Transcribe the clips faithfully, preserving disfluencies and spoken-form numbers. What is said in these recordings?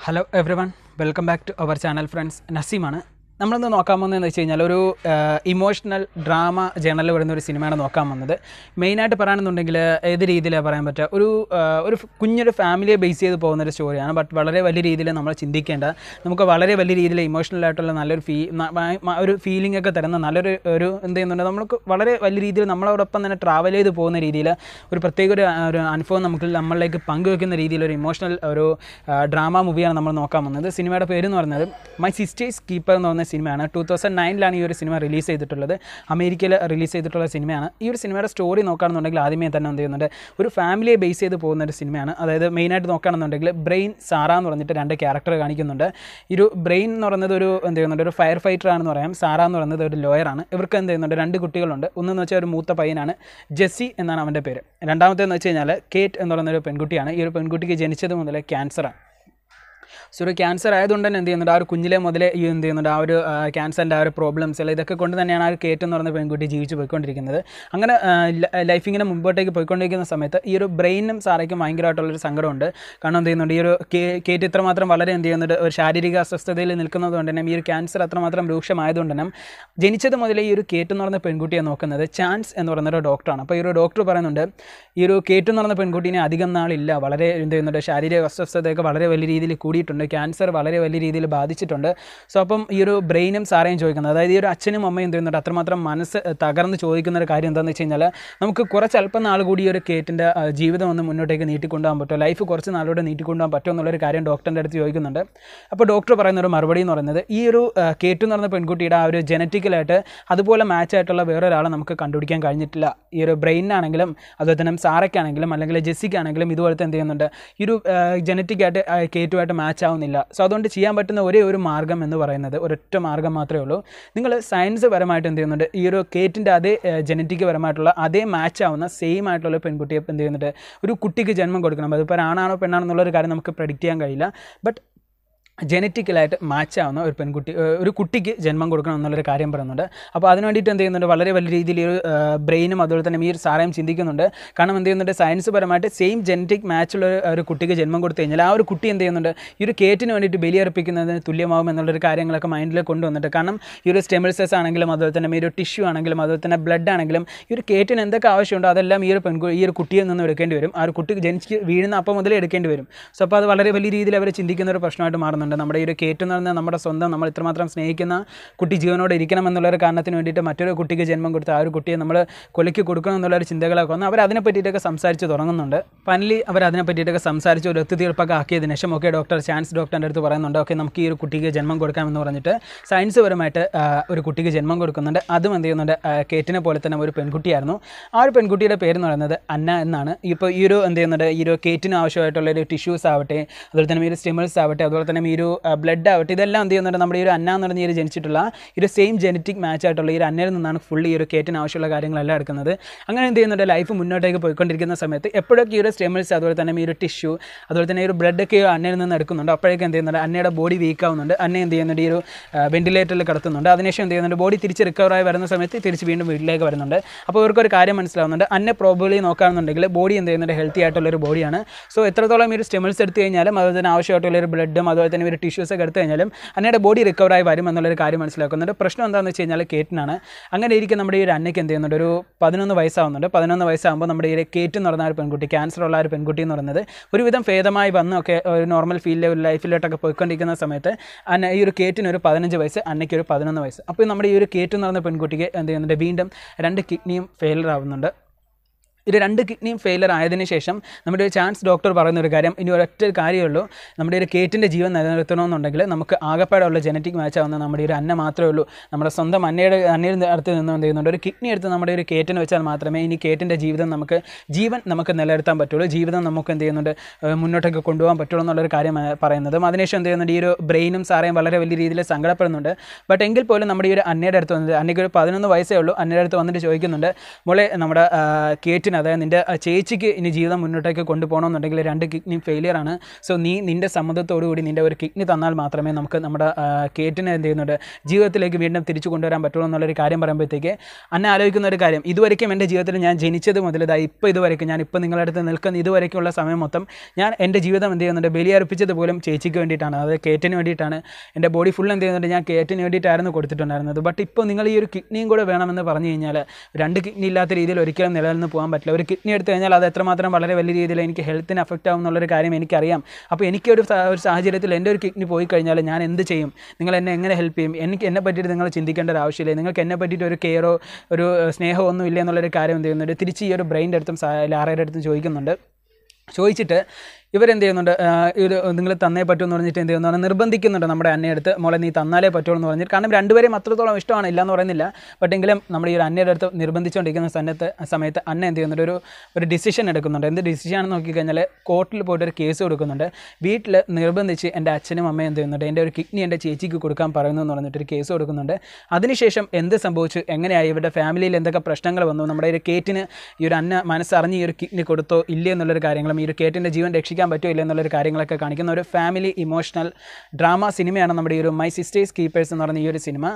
Hello everyone, welcome back to our channel friends. Naseem. നമ്മളൊന്ന് നോക്കാൻ പോകുന്നതെന്ന് വെച്ച് കഴിഞ്ഞാൽ ഒരു ഇമോഷണൽ ഡ്രാമ ജേണലിൽ വരുന്ന ഒരു സിനിമയാണ് നോക്കാൻ പോകുന്നത്. മെയിനായിട്ട് പറയുകയാണെന്നുണ്ടെങ്കിൽ ഏത് രീതിയിലാണ് പറയാൻ പറ്റുക, ഒരു ഒരു കുഞ്ഞൊരു ഫാമിലിയെ ബേസ് ചെയ്ത് പോകുന്നൊരു സ്റ്റോറിയാണ്. ബട്ട് വളരെ വലിയ രീതിയിൽ നമ്മൾ ചിന്തിക്കേണ്ട, നമുക്ക് വളരെ വലിയ രീതിയിൽ ഇമോഷണൽ ആയിട്ടുള്ള നല്ലൊരു ഫീ ഒരു ഫീലിംഗ് ഒക്കെ തരുന്ന നല്ലൊരു ഒരു എന്ത് ചെയ്യുന്നുണ്ട്, നമുക്ക് വളരെ വലിയ രീതിയിൽ നമ്മളോടൊപ്പം തന്നെ ട്രാവൽ ചെയ്ത് പോകുന്ന രീതിയിൽ ഒരു പ്രത്യേക ഒരു ഒരു അനുഭവം നമുക്ക് നമ്മളിലേക്ക് പങ്കുവെക്കുന്ന രീതിയിലൊരു ഇമോഷണൽ ഒരു ഡ്രാമ മൂവിയാണ് നമ്മൾ നോക്കാൻ പോകുന്നത്. സിനിമയുടെ പേര് എന്ന് പറയുന്നത് മൈ സിസ്റ്റേഴ്സ് കീപ്പർ എന്ന് പറഞ്ഞ സിനിമയാണ്. ടൂ തൗസൻഡ് നയനിലാണ് ഈ ഒരു സിനിമ റിലീസ് ചെയ്തിട്ടുള്ളത്. അമേരിക്കയിൽ റിലീസ് ചെയ്തിട്ടുള്ള സിനിമയാണ്. ഈ ഒരു സിനിമയുടെ സ്റ്റോറി നോക്കുകയാണെന്നുണ്ടെങ്കിൽ ആദ്യമേ തന്നെ എന്ത് ചെയ്യുന്നുണ്ട്, ഒരു ഫാമിലിയെ ബേസ് ചെയ്ത് പോകുന്ന ഒരു സിനിമയാണ്. അതായത് മെയിനായിട്ട് നോക്കുകയാണെന്നുണ്ടെങ്കിൽ ബ്രെയിൻ, സാറ എന്ന് പറഞ്ഞിട്ട് രണ്ട് ക്യാരക്ടർ കാണിക്കുന്നുണ്ട്. ഈ ഒരു ബ്രെയിൻ എന്ന് പറയുന്നത് ഒരു എന്ത് ചെയ്യുന്നുണ്ട്, ഒരു ഫയർ ഫൈറ്റർ ആണെന്ന് പറയാം. സാറ എന്ന് പറയുന്നത് ഒരു ലോയറാണ്. ഇവർക്ക് എന്ത് ചെയ്യുന്നുണ്ട്, രണ്ട് കുട്ടികളുണ്ട്. ഒന്നെന്ന് വെച്ചാൽ ഒരു മൂത്ത പയ്യനാണ്, ജെസ്സി എന്നാണ് അവൻ്റെ പേര്. രണ്ടാമത്തേന്ന് വെച്ച് കഴിഞ്ഞാൽ കേറ്റ് എന്ന് പറയുന്നൊരു പെൺകുട്ടിയാണ്. ഈ ഒരു പെൺകുട്ടിക്ക് ജനിച്ചത് മുതലേ ക്യാൻസറാണ്. സോ ഒരു ക്യാൻസർ ആയതുകൊണ്ട് തന്നെ എന്ത് ചെയ്യുന്നുണ്ട്, ആ ഒരു കുഞ്ഞിലെ മുതലേ ഈ എന്ത് ചെയ്യുന്നുണ്ട്, ആ ഒരു ക്യാൻസറിൻ്റെ ആ ഒരു പ്രോബ്ലംസ് അല്ല ഇതൊക്കെ കൊണ്ട് തന്നെയാണ് ആ ഒരു കേറ്റ് എന്ന് പറയുന്ന പെൺകുട്ടി ജീവിച്ച് പോയിക്കൊണ്ടിരിക്കുന്നത്. അങ്ങനെ ലൈഫിങ്ങനെ മുമ്പോട്ടേക്ക് പോയിക്കൊണ്ടിരിക്കുന്ന സമയത്ത് ഈ ഒരു ബ്രെയിനും സാറയ്ക്കും ഭയങ്കരമായിട്ടുള്ളൊരു സങ്കടമുണ്ട്. കാരണം എന്ത് ചെയ്യുന്നുണ്ട്, ഈ ഒരു കേറ്റ് ഇത്രമാത്രം വളരെ എന്ത് ചെയ്യുന്നുണ്ട്, ഒരു ശാരീരിക അസ്വസ്ഥതയിൽ നിൽക്കുന്നത് കൊണ്ട് തന്നെ ഈ ഒരു ക്യാൻസർ അത്രമാത്രം രൂക്ഷമായതുകൊണ്ട് തന്നെ ജനിച്ചത് മുതലേ ഈ ഒരു കേറ്റ് എന്ന് പറയുന്ന പെൺകുട്ടിയെ നോക്കുന്നത് ചാൻസ് എന്ന് പറയുന്ന ഒരു ഡോക്ടറാണ്. അപ്പോൾ ഈ ഒരു ഡോക്ടർ പറയുന്നുണ്ട്, ഈ ഒരു കേറ്റ് എന്ന് പറയുന്ന പെൺകുട്ടീനെ അധികം നാളില്ല, വളരെ എന്ത് ചെയ്യുന്നുണ്ട്, ശാരീരിക അസ്വസ്ഥതയൊക്കെ വളരെ വലിയ രീതിയിൽ കൂടിയിട്ടുണ്ട്, ക്യാൻസർ വളരെ വലിയ രീതിയിൽ ബാധിച്ചിട്ടുണ്ട്. സോ അപ്പം ഈ ഒരു ബ്രെയിനും സാറേയും ചോദിക്കുന്നത്, അതായത് ഈ ഒരു അച്ഛനും അമ്മയും എന്ത് ചെയ്യുന്നുണ്ട്, അത്രമാത്രം മനസ്സ് തകർന്ന് ചോദിക്കുന്ന ഒരു കാര്യം എന്താണെന്ന് വെച്ച് കഴിഞ്ഞാൽ, നമുക്ക് കുറച്ച് അല്പം നാൾ കൂടി ഈ ഒരു കേറ്റിൻ്റെ ജീവിതം ഒന്ന് മുന്നോട്ടേക്ക് നീട്ടിക്കൊണ്ടുപോകാൻ പറ്റുമോ, ലൈഫ് കുറച്ച് നാളോടെ നീട്ടിക്കൊണ്ടുപോകാൻ പറ്റുമോ എന്നുള്ളൊരു കാര്യം ഡോക്ടറിൻ്റെ അടുത്ത് ചോദിക്കുന്നുണ്ട്. അപ്പോൾ ഡോക്ടർ പറയുന്ന ഒരു മറുപടി എന്ന് പറയുന്നത്, ഈ ഒരു കേറ്റ് എന്ന് പറയുന്ന പെൺകുട്ടിയുടെ ആ ഒരു ജനറ്റിക്കലായിട്ട് അതുപോലെ മാച്ചായിട്ടുള്ള വേറൊരാളെ നമുക്ക് കണ്ടുപിടിക്കാൻ കഴിഞ്ഞിട്ടില്ല. ഈ ഒരു ബ്രെയിനാണെങ്കിലും അതുപോലെ തന്നെ സാറയ്ക്കാണെങ്കിലും അല്ലെങ്കിൽ ജെസ്സിക്കാണെങ്കിലും ഇതുപോലത്തെ എന്ത് ചെയ്യുന്നുണ്ട്, ഈ ഒരു ജനറ്റിക്കായിട്ട് കേറ്റുമായിട്ട് മാച്ച് ആവുന്നില്ല. സോ അതുകൊണ്ട് ചെയ്യാൻ പറ്റുന്ന ഒരേ ഒരു മാർഗ്ഗം എന്ന് പറയുന്നത് ഒരൊറ്റ മാർഗ്ഗം മാത്രമേ ഉള്ളൂ. നിങ്ങൾ സയൻസ് പരമായിട്ട് എന്ത് ചെയ്യുന്നുണ്ട്, ഈ ഒരു കേറ്റിൻ്റെ അതേ ജനറ്റിക് പരമായിട്ടുള്ള അതേ മാച്ച് ആവുന്ന സെയിം ആയിട്ടുള്ള പെൺകുട്ടിയെ എന്ത് ചെയ്യുന്നുണ്ട്, ഒരു കുട്ടിക്ക് ജന്മം കൊടുക്കണം. അതിപ്പോൾ ആണാണോ പെണ്ണാണോ എന്നുള്ളൊരു കാര്യം നമുക്ക് പ്രെഡിക്റ്റ് ചെയ്യാൻ കഴിയില്ല. ബട്ട് ജനറ്റിക്കലായിട്ട് മാച്ചാവുന്ന ഒരു പെൺകുട്ടി ഒരു കുട്ടിക്ക് ജന്മം കൊടുക്കണം എന്നുള്ളൊരു കാര്യം പറയുന്നുണ്ട്. അപ്പോൾ അതിന് വേണ്ടിയിട്ട് എന്ത് ചെയ്യുന്നുണ്ട്, വളരെ വലിയ രീതിയിൽ ഒരു ബ്രെയിനും അതുപോലെ തന്നെ ഈ ഒരു സാറയും ചിന്തിക്കുന്നുണ്ട്. കാരണം എന്ത് ചെയ്യുന്നുണ്ട്, സയൻസ് പരമായിട്ട് സെയിം ജനറ്റിക് മാച്ചുള്ള ഒരു കുട്ടിക്ക് ജന്മം കൊടുത്തു കഴിഞ്ഞാൽ ആ ഒരു കുട്ടി എന്ത് ചെയ്യുന്നുണ്ട്, ഈ ഒരു കേറ്റിന് വേണ്ടിയിട്ട് ബലിയർപ്പിക്കുന്നതിന് തുല്യമാകും എന്നുള്ളൊരു കാര്യങ്ങളൊക്കെ മൈൻഡിൽ കൊണ്ടുവന്നിട്ട്, കാരണം ഈ ഒരു സ്റ്റെം സെൽസ് ആണെങ്കിലും അതുപോലെ തന്നെ ഈ ഒരു ടിഷ്യൂ ആണെങ്കിലും അതുപോലെ തന്നെ ബ്ലഡ് ആണെങ്കിലും ഈ ഒരു കേറ്റിന് എന്തൊക്കെ ആവശ്യമുണ്ടോ അതെല്ലാം ഈ ഒരു പെൺകു ഈ ഒരു കുട്ടിയിൽ നിന്ന് എടുക്കേണ്ടി വരും. ആ ഒരു കുട്ടിക്ക് ജനിച്ച് വീഴുന്ന അപ്പം മുതലേ എടുക്കേണ്ടി വരും. സോ അപ്പോൾ അത് വളരെ വലിയ രീതിയിൽ അവർ ചിന്തിക്കുന്ന ഒരു പ്രശ്നമായിട്ട് മാറുന്നുണ്ട്. നമ്മുടെ ഈ ഒരു കേറ്റ് എന്ന് പറഞ്ഞാൽ നമ്മുടെ സ്വന്തം, നമ്മൾ ഇത്രമാത്രം സ്നേഹിക്കുന്ന കുട്ടി ജീവനോടെ ഇരിക്കണം എന്നുള്ളൊരു കാരണത്തിന് വേണ്ടിയിട്ട് മറ്റൊരു കുട്ടിക്ക് ജന്മം കൊടുത്ത് ആ ഒരു കുട്ടിയെ നമ്മൾ കൊലയ്ക്ക് കൊടുക്കണം എന്നുള്ളൊരു ചിന്തകളൊക്കെ വന്ന് അവർ അതിനെ പറ്റിയിട്ടൊക്കെ സംസാരിച്ച് തുടങ്ങുന്നുണ്ട്. ഫൈനലി അവർ അതിനെ പറ്റിയിട്ടൊക്കെ സംസാരിച്ച് ഒരു ഒത്തുതീർപ്പൊക്കെ ആക്കിയതിന് ശേഷം ഓക്കെ ഡോക്ടർ ചാൻസ് ഡോക്ടറിൻ്റെ അടുത്ത് പറയുന്നുണ്ട്, ഓക്കെ നമുക്ക് ഈ ഒരു കുട്ടിക്ക് ജന്മം കൊടുക്കാമെന്ന് പറഞ്ഞിട്ട് സയൻസ് പരമായിട്ട് ഒരു കുട്ടിക്ക് ജന്മം കൊടുക്കുന്നുണ്ട്. അതും എന്ത് ചെയ്യുന്നുണ്ട്, കേറ്റിനെ പോലെ തന്നെ ഒരു പെൺകുട്ടിയായിരുന്നു. ആ ഒരു പെൺകുട്ടിയുടെ പേര് എന്ന് പറയുന്നത് അന്ന എന്നാണ്. ഇപ്പോൾ ഈ ഒരു എന്ത് ചെയ്യുന്നുണ്ട്, ഈ ഒരു കേറ്റിന് ആവശ്യമായിട്ടുള്ള ഒരു ടിഷ്യൂസ് ആവട്ടെ അതുപോലെ തന്നെ ഈ ഒരു സ്റ്റിമുലസ് ആവട്ടെ അതുപോലെ തന്നെ ഈ ഒരു ബ്ലഡ് ആവട്ടെ ഇതെല്ലാം എന്ത് ചെയ്യുന്നുണ്ട്, നമ്മുടെ ഈ ഒരു അന്ന എന്ന് പറഞ്ഞ ഈ ഒരു ജനിച്ചിട്ടുള്ള ഈ ഒരു സെയിം ജനറ്റിക് മാച്ച് ആയിട്ടുള്ള ഈ ഒരു അന്നയിൽ നിന്നാണ് ഫുൾ ഈ ഒരു കേറ്റിന് ആവശ്യമുള്ള കാര്യങ്ങളെല്ലാം എടുക്കുന്നത്. അങ്ങനെ എന്ത് ചെയ്യുന്നുണ്ട്, ലൈഫ് മുന്നോട്ടേക്ക് പോയിക്കൊണ്ടിരിക്കുന്ന സമയത്ത് എപ്പോഴൊക്കെ ഈ ഒരു സ്റ്റിമുലസ് അതുപോലെ തന്നെ ഈ ഒരു ടിഷ്യൂ അതുപോലെ തന്നെ ഈ ഒരു ബ്ലഡൊക്കെ അന്നയിൽ നിന്ന് എടുക്കുന്നുണ്ട്. അപ്പോഴേക്കും എന്ത് ചെയ്യുന്നുണ്ട്, അന്നയുടെ ബോഡി വീക്ക് ആവുന്നുണ്ട്. അന്ന എന്ത് ചെയ്യുന്നുണ്ട്, ഈ ഒരു വെന്റിലേറ്ററിൽ കിടത്തുന്നുണ്ട്. അതിനുശേഷം എന്ത് ചെയ്യുന്നുണ്ട്, ബോഡി തിരിച്ച് റിക്കവറായി വരുന്ന സമയത്ത് തിരിച്ച് വീണ്ടും വീട്ടിലേക്ക് വരുന്നുണ്ട്. അപ്പോൾ ഇവർക്കൊരു കാര്യം മനസ്സിലാവുന്നുണ്ട്, അന്നെ പ്രോബബ്ലി നോക്കുകയാണെന്നുണ്ടെങ്കിൽ ബോഡി എന്ത് ചെയ്യുന്നുണ്ട്, ഹെൽത്തി ആയിട്ടുള്ളൊരു ബോഡിയാണ്. സോ എത്രത്തോളം ഈ ഒരു സ്റ്റിമുലസ് എടുത്തു കഴിഞ്ഞാലും അതുപോലെ തന്നെ ആവശ്യമായിട്ടുള്ള ഒരു ബ്ലഡും അതുപോലെ തന്നെ ഒരു ടിഷ്യൂസൊക്കെ എടുത്തു കഴിഞ്ഞാലും അന്നയുടെ ബോഡി റിക്കവറായി വരും എന്നുള്ളൊരു കാര്യം മനസ്സിലാക്കുന്നുണ്ട്. പ്രശ്നം എന്താണെന്ന് വെച്ച് കഴിഞ്ഞാൽ കേറ്റിനാണ്. അങ്ങനെ ഇരിക്കും നമ്മുടെ ഈ ഒരു അന്നയ്ക്ക് എന്ത് ചെയ്യുന്നുണ്ട്, ഒരു പതിനൊന്ന് വയസ്സാവുന്നുണ്ട്. പതിനൊന്ന് വയസ്സാകുമ്പോൾ നമ്മുടെ ഈ കേറ്റ് എന്ന് പറഞ്ഞ ഒരു പെൺകുട്ടി, ക്യാൻസർ ഉള്ള ഒരു പെൺകുട്ടി എന്ന് പറയുന്നത് ഒരുവിധം ഭേദമായി വന്നൊക്കെ ഒരു നോർമൽ ഫീൽഡിലെ ഒരു ലൈഫിലോട്ടൊക്കെ പോയിക്കൊണ്ടിരിക്കുന്ന സമയത്ത് അന്ന ഈ ഒരു കേറ്റിന് ഒരു പതിനഞ്ച് വയസ്സ്, അന്നയ്ക്ക് ഒരു പതിനൊന്ന് വയസ്സ്. അപ്പോൾ നമ്മുടെ ഈ ഒരു കേറ്റ് എന്ന് പറയുന്ന പെൺകുട്ടിക്ക് എന്ത് ചെയ്യുന്നുണ്ട്, വീണ്ടും രണ്ട് കിഡ്നിയും ഫെയിലർ ആവുന്നുണ്ട്. ഇത് രണ്ട് കിഡ്നിയും ഫെയിലർ ആയതിനു ശേഷം നമ്മുടെ ഒരു ചാൻസ് ഡോക്ടർ പറയുന്ന ഒരു കാര്യം, ഇനി ഒരൊറ്റ കാര്യമുള്ളൂ, നമ്മുടെ ഒരു കേറ്റിൻ്റെ ജീവൻ നിലനിർത്തണമെന്നുണ്ടെങ്കിൽ നമുക്ക് ആകപ്പാടുള്ള ജനറ്റിക് മാച്ച് ആവുന്ന നമ്മുടെ ഒരു അന്ന മാത്രമേ ഉള്ളൂ. നമ്മുടെ സ്വന്തം അന്നയുടെ അന്നയുടെ അടുത്ത് നിന്ന് എന്ത് ചെയ്യുന്നുണ്ട്, ഒരു കിഡ്നി എടുത്ത് നമ്മുടെ ഒരു കേറ്റിന് വെച്ചാൽ മാത്രമേ ഇനി കേറ്റിൻ്റെ ജീവിതം നമുക്ക് ജീവൻ നമുക്ക് നിലനിർത്താൻ പറ്റുള്ളൂ, ജീവിതം നമുക്ക് എന്ത് ചെയ്യുന്നുണ്ട് മുന്നോട്ടേക്ക് കൊണ്ടുപോകാൻ പറ്റുള്ളൂ എന്നുള്ളൊരു കാര്യം പറയുന്നതും. അതിനുശേഷം എന്ത് ചെയ്യുന്നുണ്ട്, ഈ ഒരു ബ്രെയിനും സാറേയും വളരെ വലിയ രീതിയിൽ സങ്കടപ്പെടുന്നുണ്ട്. ബട്ട് എങ്കിൽ പോലും നമ്മുടെ ഈ ഒരു അന്നയുടെ അടുത്ത് വന്നത്, അന്നയ്ക്ക് ഒരു പതിനൊന്ന് വയസ്സേ ഉള്ളൂ, അന്നയുടെ അടുത്ത് വന്നിട്ട് ചോദിക്കുന്നുണ്ട്, മോളെ നമ്മുടെ കേറ്റിന് അതായത് നിൻ്റെ ചേച്ചിക്ക് ഇനി ജീവിതം മുന്നോട്ടേക്ക് കൊണ്ടുപോകണമെന്നുണ്ടെങ്കിൽ രണ്ട് കിഡ്നി ഫെയിലിയറാണ്. സോ നീ നിൻ്റെ സമ്മതത്തോടു കൂടി നിൻ്റെ ഒരു കിഡ്നി തന്നാൽ മാത്രമേ നമുക്ക് നമ്മുടെ കേറ്റിനെ എന്ത് ചെയ്യുന്നുണ്ട് ജീവിതത്തിലേക്ക് വീണ്ടും തിരിച്ചു കൊണ്ടുവരാൻ പറ്റുള്ളൂ എന്നുള്ളൊരു കാര്യം പറയുമ്പോഴത്തേക്ക് അന്നെ ആലോചിക്കുന്ന ഒരു കാര്യം, ഇതുവരെയ്ക്കും എൻ്റെ ജീവിതത്തിൽ ഞാൻ ജനിച്ചത് മുതൽ ഇതാ ഇപ്പോൾ ഇതുവരെയ്ക്കും ഞാൻ ഇപ്പോൾ നിങ്ങളുടെ അടുത്ത് നിൽക്കുന്ന ഇതുവരെയ്ക്കുള്ള സമയം മൊത്തം ഞാൻ എൻ്റെ ജീവിതം എന്ത് ചെയ്യുന്നുണ്ട് ബലിയർപ്പിച്ചത് പോലും ചേച്ചിക്ക് വേണ്ടിയിട്ടാണ്, അതായത് കേറ്റിന് വേണ്ടിയിട്ടാണ്. എൻ്റെ ബോഡി ഫുൾ എന്ത് ചെയ്യുന്നുണ്ട് ഞാൻ കേറ്റിന് വേണ്ടിയിട്ടായിരുന്നു കൊടുത്തിട്ടുണ്ടായിരുന്നത്. ബട്ട് ഇപ്പോൾ നിങ്ങൾ ഈ ഒരു കിഡ്നിയും കൂടെ വേണമെന്ന് പറഞ്ഞു കഴിഞ്ഞാൽ രണ്ട് കിഡ്നി ഇല്ലാത്ത രീതിയിൽ ഒരിക്കലും നിലനിന്ന് പോകാൻ പറ്റില്ല. ഒരു കിഡ്നി എടുത്തു കഴിഞ്ഞാൽ അത് എത്രമാത്രം വളരെ വലിയ രീതിയിൽ എനിക്ക് ഹെൽത്തിന് അഫക്റ്റ് ആവും എന്നുള്ളൊരു കാര്യം എനിക്കറിയാം. അപ്പോൾ എനിക്കൊരു ഒരു സാഹചര്യത്തിൽ എൻ്റെ ഒരു കിഡ്നി പോയി കഴിഞ്ഞാൽ ഞാൻ എന്ത് ചെയ്യും, നിങ്ങൾ എന്നെ എങ്ങനെ ഹെൽപ്പ് ചെയ്യും? എനിക്ക് എന്നെ പറ്റിയിട്ട് നിങ്ങൾ ചിന്തിക്കേണ്ട ഒരു ആവശ്യമില്ല. നിങ്ങൾക്ക് എന്നെ പറ്റിയിട്ട് ഒരു കെയറോ ഒരു സ്നേഹമോ ഒന്നും ഇല്ല എന്നുള്ളൊരു കാര്യം എന്ത് ചെയ്യുന്നുണ്ട് തിരിച്ച് ഈ ഒരു ബ്രെയിൻ്റെ അടുത്തും ലാറയുടെ അടുത്തും ചോദിക്കുന്നുണ്ട്. ചോദിച്ചിട്ട് ഇവരെന്ത് ചെയ്യുന്നുണ്ട്, ഇത് നിങ്ങൾ തന്നേ പറ്റുമെന്ന് പറഞ്ഞിട്ട് എന്ത് ചെയ്യുന്നതാണ് നിർബന്ധിക്കുന്നുണ്ട് നമ്മുടെ അന്നയെടുത്ത്, മോളെ നീ തന്നാലേ പറ്റുള്ളൂ എന്ന് പറഞ്ഞിട്ട്. കാരണം രണ്ടുപേരെയും അത്രത്തോളം ഇഷ്ടമാണ്, ഇല്ലയെന്ന് പറയുന്നില്ല. ബട്ട് എങ്കിലും നമ്മുടെ ഈ ഒരു അന്നയുടെ അടുത്ത് നിർബന്ധിച്ചുകൊണ്ടിരിക്കുന്ന സമയത്ത് സമയത്ത് അന്ന എന്ത് ചെയ്യുന്നുണ്ട് ഒരു ഒരു ഡിസിഷൻ എടുക്കുന്നുണ്ട്. എന്ത് ഡിസിഷനാണെന്ന് നോക്കിക്കഴിഞ്ഞാൽ കോർട്ടിൽ പോയിട്ട് ഒരു കേസ് കൊടുക്കുന്നുണ്ട്. വീട്ടിൽ നിർബന്ധിച്ച് എൻ്റെ അച്ഛനും അമ്മയും എന്ത് ചെയ്യുന്നുണ്ട് എൻ്റെ ഒരു കിഡ്നി എൻ്റെ ചേച്ചിക്ക് കൊടുക്കാൻ പറയുന്നു എന്ന് പറഞ്ഞിട്ട് ഒരു കേസ് കൊടുക്കുന്നുണ്ട്. അതിനുശേഷം എന്ത് സംഭവിച്ചു, എങ്ങനെയായി, ഇവരുടെ ഫാമിലിയിൽ എന്തൊക്കെ പ്രശ്നങ്ങൾ വന്നു, നമ്മുടെ ഒരു കേറ്റിന് ഈ ഒരു അന്ന മനസ്സറിഞ്ഞ് ഈ ഒരു കിഡ്നി കൊടുത്തോ ഇല്ലേ എന്നുള്ളൊരു കാര്യങ്ങളും ഈ ഒരു കേറ്റിൻ്റെ ജീവൻ രക്ഷിക്കാൻ പറ്റുമോ ഇല്ല എന്നുള്ളൊരു കാര്യങ്ങളൊക്കെ കാണിക്കുന്ന ഒരു ഫാമിലി ഇമോഷണൽ ഡ്രാമ സിനിമയാണ് നമ്മുടെ ഈ ഒരു മൈ സിസ്റ്റേഴ്സ് കീപ്പേഴ്സ് എന്ന് പറയുന്ന ഈ ഒരു സിനിമ.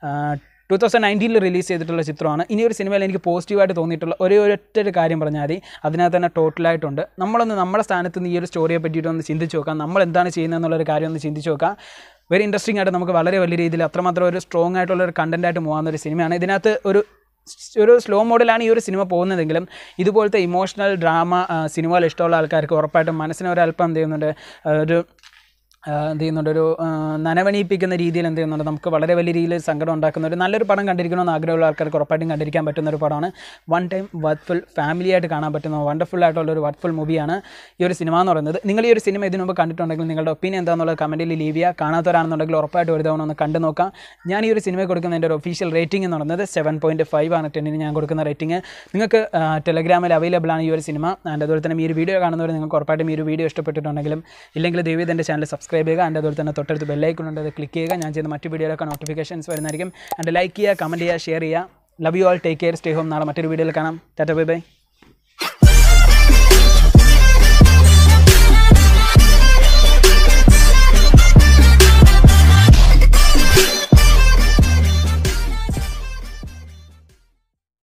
ടു തൗസൻഡ് നയൻറ്റീനിൽ റിലീസ് ചെയ്തിട്ടുള്ള ചിത്രമാണ്. ഇനി ഒരു സിനിമയിൽ എനിക്ക് പോസിറ്റീവായിട്ട് തോന്നിയിട്ടുള്ള ഒരേ ഒരൊറ്റ ഒരു കാര്യം പറഞ്ഞാൽ മതി, അതിനകത്ത് തന്നെ ടോട്ടലായിട്ടുണ്ട്. നമ്മളൊന്ന് നമ്മുടെ സ്ഥാനത്ത് നിന്ന് ഈ ഒരു സ്റ്റോറിയെ പറ്റിയിട്ടൊന്ന് ചിന്തിച്ച് നോക്കാം, നമ്മൾ എന്താണ് ചെയ്യുന്നത് എന്നുള്ളൊരു കാര്യം ഒന്ന് ചിന്തിച്ച് നോക്കാം. വെരി ഇൻട്രസ്റ്റിംഗ് ആയിട്ട് നമുക്ക് വളരെ വലിയ രീതിയിൽ അത്രമാത്രം ഒരു സ്ട്രോങ് ആയിട്ടുള്ള ഒരു കണ്ടൻറ്റായിട്ട് പോകാവുന്ന ഒരു സിനിമയാണ്. ഇതിനകത്ത് ഒരു ഒരു സ്ലോ മോഡിലാണ് ഈ ഒരു സിനിമ പോകുന്നതെങ്കിലും ഇതുപോലത്തെ ഇമോഷണൽ ഡ്രാമ സിനിമകൾ ഇഷ്ടമുള്ള ആൾക്കാർക്ക് ഉറപ്പായിട്ടും മനസ്സിന് ഒരല്പം എന്ത് ചെയ്യുന്നുണ്ട് ഒരു എന്ത് ചെയ്യുന്നുണ്ട് ഒരു നനവണിയിപ്പിക്കുന്ന രീതിയിൽ എന്ത് ചെയ്യുന്നുണ്ട് നമുക്ക് വളരെ വലിയ രീതിയിൽ സങ്കടം ഉണ്ടാക്കുന്ന ഒരു നല്ലൊരു പടം കണ്ടിരിക്കണമെന്ന് ആഗ്രഹമുള്ള ആൾക്കാർക്ക് ഉറപ്പായിട്ടും കണ്ടിരിക്കാൻ പറ്റുന്ന ഒരു പടമാണ്. വൺ ടൈം വർത്ത്ഫുൾ ഫാമിലിയായിട്ട് കാണാൻ പറ്റുന്ന വണ്ടർഫുൾ ആയിട്ടുള്ള ഒരു വർത്ത്ഫുൾ മൂവിയാണ് ഈ ഒരു സിനിമ എന്ന് പറയുന്നത്. നിങ്ങൾ ഈ ഒരു സിനിമ ഇതിനു മുമ്പ് കണ്ടിട്ടുണ്ടെങ്കിൽ നിങ്ങളുടെ ഒപ്പീനിയൻ എന്താണെന്നുള്ള കമൻറ്റിൽ ലീവ് ചെയ്യുക. കാണാത്തവരാണെന്നുണ്ടെങ്കിൽ ഉറപ്പായിട്ട് ഒരു തവണ ഒന്ന് കണ്ടു നോക്കാം. ഞാൻ ഈ ഒരു സിനിമ കൊടുക്കുന്ന എൻ്റെ ഒരു ഒഫീഷ്യൽ റേറ്റിംഗ് എന്ന് പറയുന്നത് സെവൻ പോയിൻറ്റ് ഫൈവ് ആണ് ടെന്നിന് ഞാൻ കൊടുക്കുന്ന റേറ്റിംഗ്. നിങ്ങൾക്ക് ടെലഗ്രാമിൽ അവൈലബിൾ ആണ് ഈ ഒരു സിനിമ. ആൻഡ് അതുപോലെ തന്നെ ഈ ഒരു വീഡിയോ കാണുന്നവർ നിങ്ങൾക്ക് ഉറപ്പായിട്ടും ഈ ഒരു വീഡിയോ ഇഷ്ടപ്പെട്ടിട്ടുണ്ടെങ്കിലും ഇല്ലെങ്കിൽ ദയവേദി എൻ്റെ ചാനൽ സബ്സ്ക്രൈബ് ചെയ്യുക. ആൻഡ് അതുപോലെ തന്നെ തൊട്ടടുത്ത് ബെല്ലൈക്കൺ ഉണ്ട്, അത് ക്ലിക്ക് ചെയ്യുക. ഞാൻ ചെയ്യുന്ന മറ്റു വീഡിയോയിലൊക്കെ നോട്ടിഫിക്കേഷൻസ് വരുന്നതായിരിക്കും. ആൻഡ് ലൈക്ക് ചെയ്യുക, കമൻറ്റ് ചെയ്യുക, ഷെയർ ചെയ്യുക. Love you all, take care, stay home. നാളെ മറ്റൊരു വീഡിയോയിൽ കാണാം. Tata, bye by.